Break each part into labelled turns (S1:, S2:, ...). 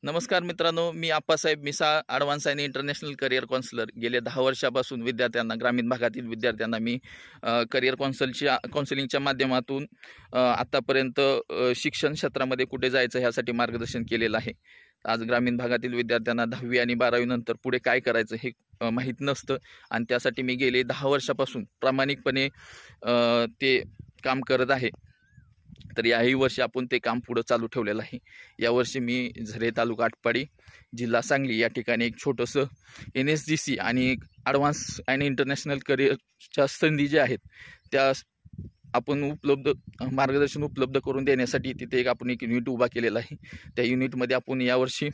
S1: नमस्कार मित्रांनो, मी आप्पासाहेब मिसाळ ॲडव्हान्स आणि इंटरनॅशनल करिअर काउन्सिलर गेले 10 वर्षापासून विद्यार्थ्यांना, ग्रामीण भागातील विद्यार्थ्यांना मी करिअर काउन्सिलिंगच्या माध्यमातून आत्तापर्यंत शिक्षण क्षेत्रामध्ये कुठे जायचं ह्यासाठी मार्गदर्शन केलेलं आहे। आज ग्रामीण भागातील विद्यार्थ्यांना 10वी आणि 12वी नंतर पुढे काय करायचं हे माहीत नसतं आणि त्यासाठी मी गेले 10 वर्षापासून प्रामाणिकपणे ते काम करत आहे। तर याही वर्षी आपण ते काम पुढे चालू ठेवलेलं आहे। यावर्षी मी झरे तालुका आटपाडी जिल्हा सांगली या ठिकाणी एक छोटंसं NSDC आणि ॲडव्हान्स आणि इंटरनॅशनल करिअरच्या संधी ज्या आहेत त्या आपण मार्गदर्शन उपलब्ध करून देण्यासाठी तिथे आपण एक युनिट उभा केलेला आहे। त्या युनिटमध्ये आपण यावर्षी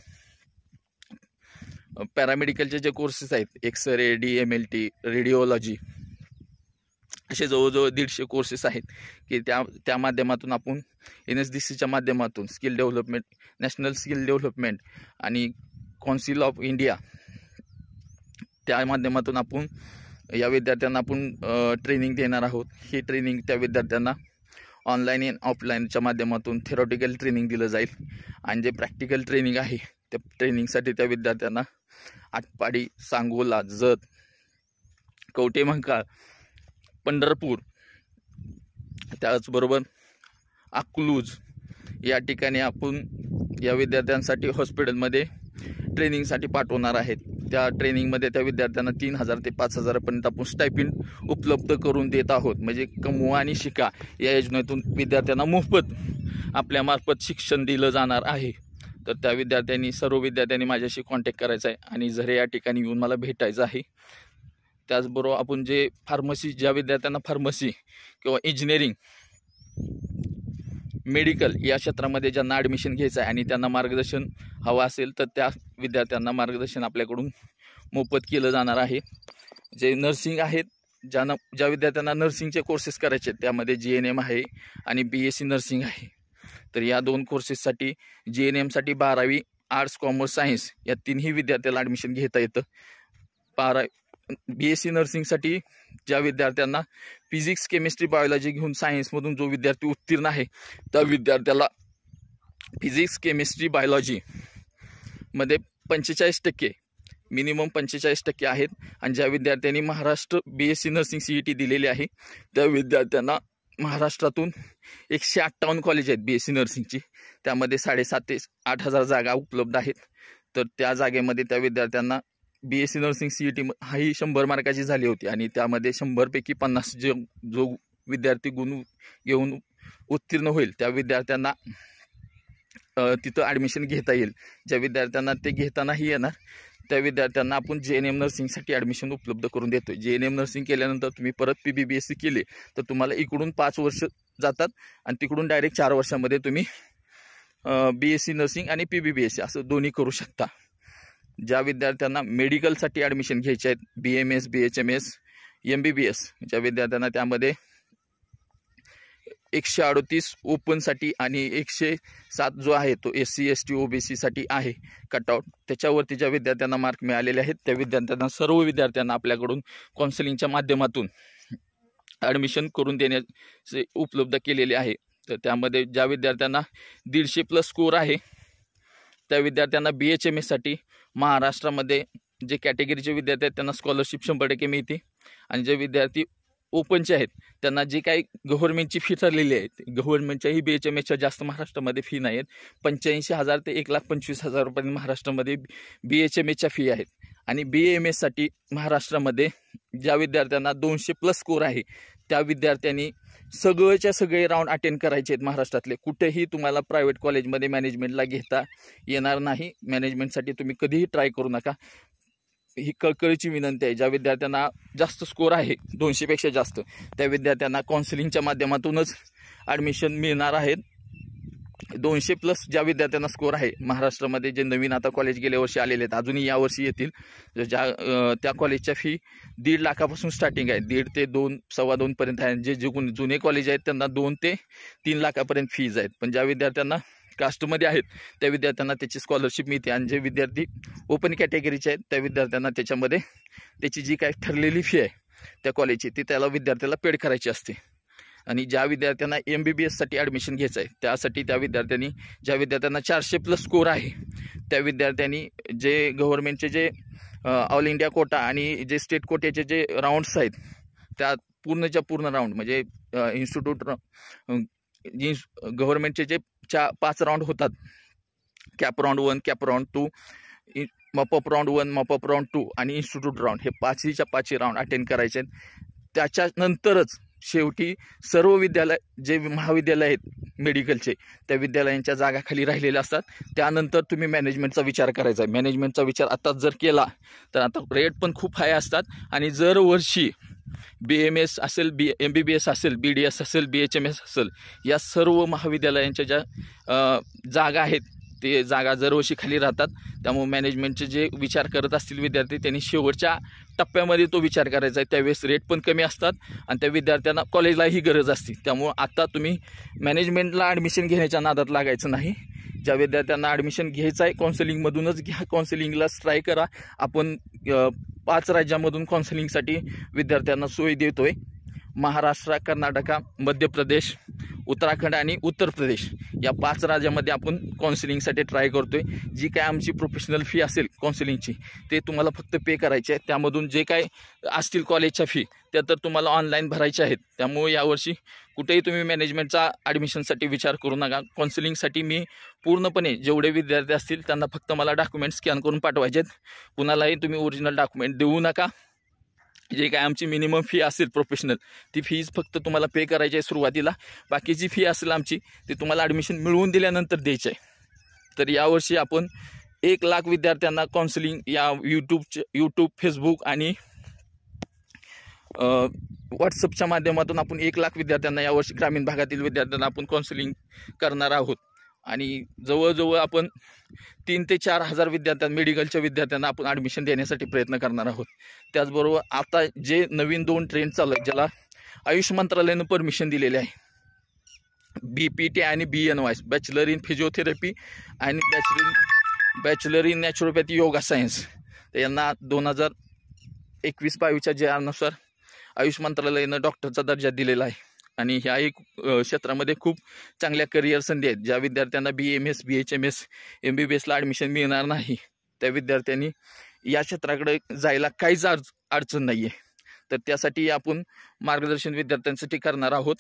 S1: पॅरामेडिकलचे जे कोर्सेस आहेत, एक्सरे, DMLT, रेडिओलॉजी, असे जवळजवळ 150 कोर्सेस आहेत की त्या माध्यमातून आपण NSDCच्या माध्यमातून skill development, national skill development आणि काउन्सिल ऑफ इंडिया त्या माध्यमातून आपण या विद्यार्थ्यांना आपण ट्रेनिंग देणार आहोत। ही ट्रेनिंग त्या विद्यार्थ्यांना ऑनलाईन आणि ऑफलाईनच्या माध्यमातून थेरॉटिकल ट्रेनिंग दिलं जाईल आणि जे प्रॅक्टिकल ट्रेनिंग आहे त्या ट्रेनिंगसाठी त्या विद्यार्थ्यांना आटपाडी, सांगोला, जत, कवठेमहांकाळ, पंढरपूर, त्याचबरोबर अकलूज या ठिकाणी आपण या विद्यार्थ्यांसाठी हॉस्पिटलमध्ये ट्रेनिंगसाठी पाठवणार आहेत। त्या ट्रेनिंगमध्ये त्या विद्यार्थ्यांना 3000 ते 5000 पर्यंत आपण स्टायपिंड उपलब्ध करून देत आहोत। म्हणजे कमवा आणि शिका या योजनेतून विद्यार्थ्यांना मोफत आपल्यामार्फत शिक्षण दिलं जाणार आहे। तर त्या सर्व विद्यार्थ्यांनी माझ्याशी कॉन्टॅक्ट करायचा आहे आणि झरे या ठिकाणी येऊन मला भेटायचं आहे। त्याचबरोबर आपण जे फार्मसी, ज्या विद्यार्थ्यांना फार्मसी किंवा इंजिनिअरिंग, मेडिकल या क्षेत्रामध्ये ज्यांना ॲडमिशन घ्यायचं आहे आणि त्यांना मार्गदर्शन हवं असेल तर त्या विद्यार्थ्यांना मार्गदर्शन आपल्याकडून मोफत केलं जाणार आहे। जे नर्सिंग आहेत, ज्या विद्यार्थ्यांना नर्सिंगचे कोर्सेस करायचे आहेत त्यामध्ये GNM आहे आणि BSc नर्सिंग आहे। तर या 2 कोर्सेससाठी GNMसाठी 12वी आर्ट्स, कॉमर्स, सायन्स या तिन्ही विद्यार्थ्याला ॲडमिशन घेता येतं। BSc नर्सिंगसाठी ज्या विद्यार्थ्यांना फिजिक्स, केमिस्ट्री, बायोलॉजी घेऊन सायन्समधून जो विद्यार्थी उत्तीर्ण आहे त्या विद्यार्थ्याला फिजिक्स, केमिस्ट्री, बायोलॉजी मध्ये 45% मिनिमम 45% आहेत आणि ज्या विद्यार्थ्यांनी महाराष्ट्र BSc नर्सिंग CET दिलेली आहे त्या विद्यार्थ्यांना महाराष्ट्रातून 158 कॉलेज आहेत BSc नर्सिंगची, त्यामध्ये 7,500 ते 8,000 जागा उपलब्ध आहेत। तर त्या जागेमध्ये त्या विद्यार्थ्यांना BSc नर्सिंग CET ही 100 मार्काची झाली होती आणि त्यामध्ये 100 पैकी 50 जो विद्यार्थी गुण घेऊन उत्तीर्ण होईल त्या विद्यार्थ्यांना तिथं ॲडमिशन घेता येईल। ज्या विद्यार्थ्यांना ते घेता नाही येणार त्या विद्यार्थ्यांना आपण JNM नर्सिंगसाठी ॲडमिशन उपलब्ध करून देतो। JNM नर्सिंग केल्यानंतर तुम्ही परत PBBSc केले तर तुम्हाला इकडून 5 वर्ष जातात आणि तिकडून डायरेक्ट 4 वर्षामध्ये तुम्ही BSc नर्सिंग आणि PBBSc असं दोन्ही करू शकता। ज्या विद्यार्थ्यांना मेडिकलसाठी ॲडमिशन घ्यायचे आहेत, BMS, BHMS, MBBS, ज्या विद्यार्थ्यांना त्यामध्ये 138 ओपनसाठी आणि 107 जो आहे तो SC, ST, OBC साठी आहे कटआउट, त्याच्यावरती ज्या विद्यार्थ्यांना मार्क मिळालेले आहेत त्या विद्यार्थ्यांना, सर्व विद्यार्थ्यांना आपल्याकडून काउन्सिलिंगच्या माध्यमातून ॲडमिशन करून देण्याचे उपलब्ध केलेले आहे। तर त्यामध्ये ज्या विद्यार्थ्यांना 150+ स्कोर आहे त्या विद्यार्थ्यांना BHMS साठी महाराष्ट्रामध्ये जे कॅटेगरीचे विद्यार्थी आहेत त्यांना स्कॉलरशिप 100% मिळते आणि जे विद्यार्थी ओपनचे आहेत त्यांना जी काही गव्हर्नमेंटची फी ठरलेली आहे, गव्हर्नमेंटच्याही BHMSच्या जास्त महाराष्ट्रामध्ये फी नाही आहेत, 85,000 ते 1,25,000 रुपये महाराष्ट्रामध्ये BHMSच्या फी आहेत। आणि BAMS साठी महाराष्ट्रामध्ये ज्या विद्यार्थ्यांना 200+ स्कोर आहे त्या विद्यार्थ्यांनी सगळे राऊंड अटेंड करायचे आहेत महाराष्ट्रातले। कुठेही तुम्हाला प्रायव्हेट कॉलेजमध्ये मॅनेजमेंटला घेता येणार नाही। मॅनेजमेंटसाठी तुम्ही कधीही ट्राय करू नका, ही कळकळीची विनंती आहे। ज्या विद्यार्थ्यांना जास्त स्कोर आहे 200पेक्षा जास्त त्या विद्यार्थ्यांना काउन्सिलिंगच्या माध्यमातूनच ॲडमिशन मिळणार आहेत। 200+ ज्या विद्यार्थ्यांना स्कोर आहे महाराष्ट्रामध्ये, जे नवीन आता कॉलेज गेल्या वर्षी आलेले आहेत, अजूनही यावर्षी येतील, त्या कॉलेजच्या फी 1.5 लाखापासून स्टार्टिंग आहे, 1.5 ते 2, 2.25 पर्यंत आहे। जे जुने कॉलेज आहेत त्यांना 2 ते 3 लाखापर्यंत फीज आहेत। पण ज्या विद्यार्थ्यांना कास्टमध्ये आहेत त्या विद्यार्थ्यांना त्याची स्कॉलरशिप मिळते आणि जे विद्यार्थी ओपन कॅटेगरीचे आहेत त्या विद्यार्थ्यांना त्याच्यामध्ये त्याची जी काही ठरलेली फी आहे त्या कॉलेजची ती त्याला विद्यार्थ्याला पेड करायची असते। आणि ज्या विद्यार्थ्यांना MBBS साठी ॲडमिशन घ्यायचं आहे त्यासाठी त्या विद्यार्थ्यांनी, ज्या विद्यार्थ्यांना 400+ स्कोर आहे त्या विद्यार्थ्यांनी जे गव्हर्नमेंटचे जे ऑल इंडिया कोटा आणि जे स्टेट कोट्याचे जे राऊंड्स आहेत त्या पूर्णच्या पूर्ण राऊंड म्हणजे इन्स्टिट्यूट गव्हर्नमेंटचे जे 5 राऊंड होतात, cap round 1, cap round 2, mop up round 1, mop up round 2 आणि इन्स्टिट्यूट राऊंड, हे 5 राऊंड अटेंड करायचे आहेत. त्याच्यानंतरच शेवटी सर्व विद्यालय जे महाविद्यालय आहेत मेडिकलचे त्या विद्यालयांच्या जागा खाली राहिलेल्या असतात. त्यानंतर तुम्ही मॅनेजमेंटचा विचार करायचा आहे. मॅनेजमेंटचा विचार आताच जर केला तर आता रेट पण खूप हाय असतात आणि जर वर्षी BMS असेल, MBBS असेल, BDS असेल, BHMS असेल, या सर्व महाविद्यालयांच्या ज्या जागा आहेत ते जागा दरवर्षी खाली राहतात. त्यामुळे मॅनेजमेंटचे जे विचार करत असतील विद्यार्थी त्यांनी शेवटच्या टप्प्यामध्ये तो विचार करायचा आहे. त्यावेळेस रेट पण कमी असतात आणि त्या विद्यार्थ्यांना कॉलेजलाही गरज असते. त्यामुळे आता तुम्ही मॅनेजमेंटला ॲडमिशन घेण्याच्या नादात लागायचं नाही. ज्या विद्यार्थ्यांना ॲडमिशन घ्यायचं आहे काउन्सिलिंगमधूनच घ्या, काउन्सिलिंगला ट्राय करा. आपण 5 राज्यामधून काउन्सिलिंगसाठी विद्यार्थ्यांना सोय देतोय. महाराष्ट्र, कर्नाटक, मध्य प्रदेश, उत्तराखंड आणि उत्तर प्रदेश या 5 राज्यामध्ये आपण काउन्सिलिंगसाठी ट्राय करतोय. जी काय आमची प्रोफेशनल फी असेल काउन्सिलिंगची ते तुम्हाला फक्त पे करायची आहे. त्यामधून जे काय असतील कॉलेजच्या फी त्या तर तुम्हाला ऑनलाईन भरायच्या आहेत. त्यामुळे यावर्षी कुठेही तुम्ही मॅनेजमेंटचा ॲडमिशनसाठी विचार करू नका. काउन्सिलिंगसाठी मी पूर्णपणे जेवढे विद्यार्थी असतील त्यांना फक्त मला डॉक्युमेंट स्कॅन करून पाठवायचे आहेत. कुणालाही तुम्ही ओरिजिनल डॉक्युमेंट देऊ नका. जे काय आमची मिनिमम फी असेल प्रोफेशनल ती फीज फक्त तुम्हाला पे करायची आहे सुरुवातीला. बाकीची फी असेल आमची ती तुम्हाला ॲडमिशन मिळवून दिल्यानंतर द्यायची आहे. तर यावर्षी आपण 1 लाख विद्यार्थ्यांना काउन्सिलिंग या यूट्यूब, फेसबुक आणि व्हॉट्सअपच्या माध्यमातून आपण 1 लाख विद्यार्थ्यांना यावर्षी ग्रामीण भागातील विद्यार्थ्यांना आपण काउन्सिलिंग करणार आहोत. आणि जवळजवळ आपण 3 ते 4 हजार मेडिकलच्या विद्यार्थ्यांना आपण ॲडमिशन देण्यासाठी प्रयत्न करणार आहोत. त्याचबरोबर आता जे नवीन 2 ट्रेंड चालू आहेत ज्याला आयुष मंत्रालयानं परमिशन दिलेले आहे, BPT आणि BNYS, बॅचलर इन फिजिओथेरपी आणि bachelor in naturopathy yoga science, तर यांना 2021-22च्या ज्यानुसार आयुष मंत्रालयानं डॉक्टरचा दर्जा दिलेला आहे. आणि ह्या एक क्षेत्रामध्ये खूप चांगल्या करिअर संधी आहेत. ज्या विद्यार्थ्यांना BMS, BHMS, MBBSला ॲडमिशन मिळणार नाही त्या विद्यार्थ्यांनी या क्षेत्राकडे जायला काहीच अडचण नाही आहे. तर त्यासाठी आपण मार्गदर्शन विद्यार्थ्यांसाठी करणार आहोत.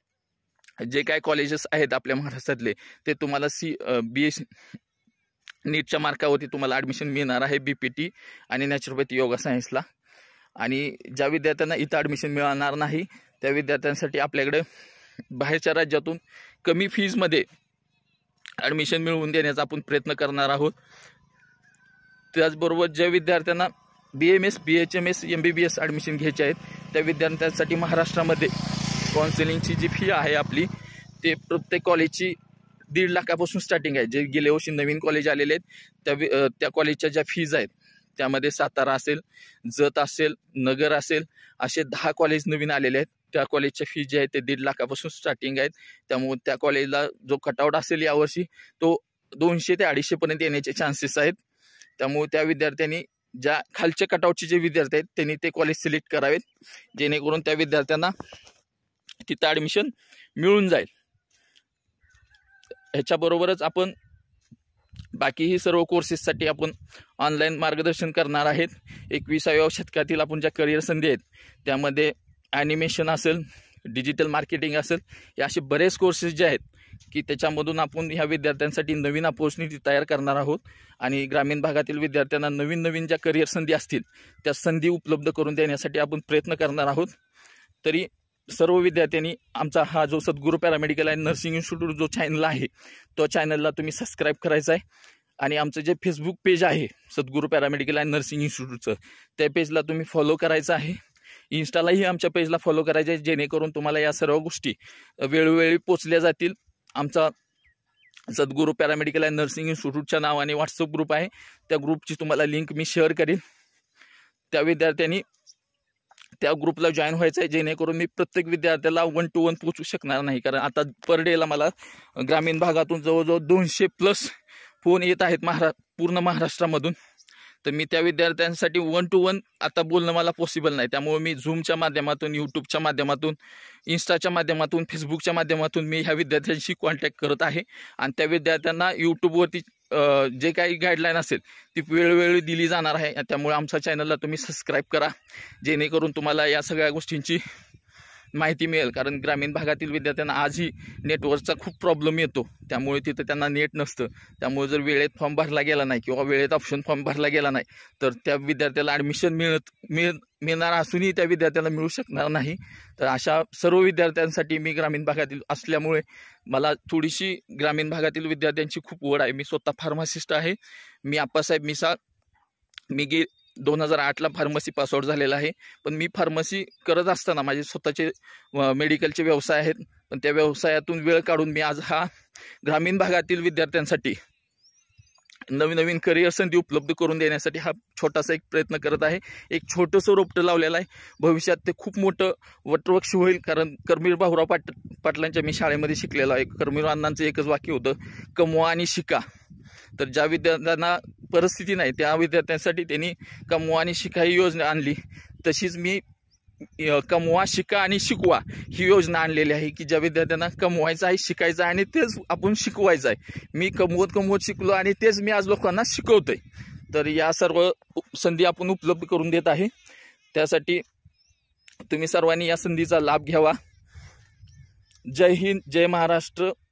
S1: जे काय कॉलेजेस आहेत आपल्या महाराष्ट्रातले ते तुम्हाला BS नीटच्या मार्कावरती तुम्हाला ॲडमिशन मिळणार आहे BPT आणि नॅचरोपॅथी योगा सायन्सला. आणि ज्या विद्यार्थ्यांना इथं ॲडमिशन मिळणार नाही त्या विद्यार्थ्यांसाठी आपल्याकडे बाहेरच्या राज्यातून कमी फीजमध्ये ॲडमिशन मिळवून देण्याचा आपण प्रयत्न करणार आहोत. त्याचबरोबर ज्या विद्यार्थ्यांना BMS, BHMS, MBBS ॲडमिशन घ्यायचे आहेत त्या विद्यार्थ्यांसाठी महाराष्ट्रामध्ये काउन्सिलिंगची जी फी आहे आपली ते प्रत्येक कॉलेजची 1.5 लाखापासून स्टार्टिंग आहे. जे गेल्या वर्षी नवीन कॉलेज आलेले आहेत त्या कॉलेजच्या ज्या फीज आहेत त्यामध्ये सातारा असेल, जत असेल, नगर असेल, असे 10 कॉलेज नवीन आलेले आहेत. त्या कॉलेजच्या फी जे आहे ते 1.5 लाखापासून स्टार्टिंग आहेत. त्यामुळे त्या कॉलेजला जो कटआउट असेल यावर्षी तो 200 ते 250 पर्यंत येण्याचे चान्सेस आहेत. त्यामुळे त्या विद्यार्थ्यांनी ज्या खालच्या कटआउटचे जे विद्यार्थी आहेत त्यांनी ते कॉलेज सिलेक्ट करावेत जेणेकरून त्या विद्यार्थ्यांना तिथं ॲडमिशन मिळून जाईल. ह्याच्याबरोबरच आपण बाकीही सर्व कोर्सेससाठी आपण ऑनलाईन मार्गदर्शन करणार आहेत. 21व्या शतकातील आपण ज्या करिअर संधी आहेत त्यामध्ये ॲनिमेशन असेल, डिजिटल मार्केटिंग असेल, हे असे बरेच कोर्सेस जे आहेत की त्याच्यामधून आपण ह्या विद्यार्थ्यांसाठी नवीन अपॉर्च्युनिटी तयार करणार आहोत. आणि ग्रामीण भागातील विद्यार्थ्यांना नवीन ज्या करिअर संधी असतील त्या संधी उपलब्ध करून देण्यासाठी आपण प्रयत्न करणार आहोत. तरी सर्व विद्यार्थ्यांनी आमचा हा जो Sadguru paramedical and nursing institute जो चॅनल आहे तो चॅनलला तुम्ही सबस्क्राईब करायचा आहे. आणि आमचं जे फेसबुक पेज आहे सद्गुरू पॅरामेडिकल अँड नर्सिंग इन्स्टिट्यूटचं त्या पेजला तुम्ही फॉलो करायचं आहे. इन्स्टालाही आमच्या पेजला फॉलो करायचं आहे जेणेकरून तुम्हाला या सर्व गोष्टी वेळोवेळी पोचल्या जातील. आमचा सद्गुरू पॅरामेडिकल अँड नर्सिंग इन्स्टिट्यूटच्या नावाने व्हॉट्सअप ग्रुप आहे. त्या ग्रुपची तुम्हाला लिंक मी शेअर करेन. त्या विद्यार्थ्यांनी त्या ग्रुपला जॉईन व्हायचं आहे जेणेकरून मी प्रत्येक विद्यार्थ्याला 1 to 1 पोचू शकणार नाही. कारण आता पर डेला मला ग्रामीण भागातून जवळजवळ 200+ फोन येत आहेत पूर्ण महाराष्ट्रामधून. तर मी त्या विद्यार्थ्यांसाठी 1 to 1 आता बोलणं मला पॉसिबल नाही. त्यामुळे मी झूमच्या माध्यमातून, यूट्यूबच्या माध्यमातून, इंस्टाच्या माध्यमातून, फेसबुकच्या माध्यमातून मी ह्या विद्यार्थ्यांशी कॉन्टॅक्ट करत आहे. आणि त्या विद्यार्थ्यांना यूट्यूबवरती जे काही गाईडलाईन असेल ती वेळोवेळी दिली जाणार आहे. त्यामुळे आमच्या चॅनलला तुम्ही सबस्क्राईब करा, जेणेकरून तुम्हाला या सगळ्या गोष्टींची माहिती मिळेल. कारण ग्रामीण भागातील विद्यार्थ्यांना आजही नेटवर्कचा खूप प्रॉब्लेम येतो, त्यामुळे तिथं त्यांना नेट नसतं. त्यामुळे जर वेळेत फॉर्म भरला गेला नाही किंवा वेळेत ऑप्शन फॉर्म भरला गेला नाही तर त्या विद्यार्थ्याला ॲडमिशन मिळणार असूनही त्या विद्यार्थ्याला मिळू शकणार नाही. तर अशा सर्व विद्यार्थ्यांसाठी मी ग्रामीण भागातील असल्यामुळे मला थोडीशी ग्रामीण भागातील विद्यार्थ्यांची खूप ओढ आहे. मी स्वतः फार्मासिस्ट आहे. मी आप्पासाहेब मिसाळ, मी 2008ला फार्मसी पासआउट झालेला आहे. पण मी फार्मसी करत असताना माझे स्वतःचे मेडिकलचे व्यवसाय आहेत. पण त्या व्यवसायातून वेळ काढून मी आज हा ग्रामीण भागातील विद्यार्थ्यांसाठी नवीन करिअर संधी उपलब्ध करून देण्यासाठी हा छोटासा एक प्रयत्न करत आहे. एक छोटंसं रोपटं लावलेलं आहे. भविष्यात ते खूप मोठं वटवृक्ष होईल. कारण कर्मवीर भाऊराव पाटलांच्या मी शाळेमध्ये शिकलेलो आहे. कर्मवीर अण्णांचं एकच वाक्य होतं, कमवा आणि शिका. तर ज्या विद्यार्थ्यांना परिस्थिती नाही त्या विद्यार्थ्यांसाठी त्यांनी कमवा आणि शिका ही योजना आणली. तशीच मी कमवा, शिका आणि शिकवा ही योजना आणलेली आहे की ज्या विद्यार्थ्यांना कमवायचं आहे, शिकायचं आहे आणि तेच आपण शिकवायचं आहे. मी कमवत शिकलो आणि तेच मी आज लोकांना शिकवतोय. तर या सर्व संधी आपण उपलब्ध करून देत आहे. त्यासाठी तुम्ही सर्वांनी या संधीचा लाभ घ्यावा. जय हिंद, जय महाराष्ट्र.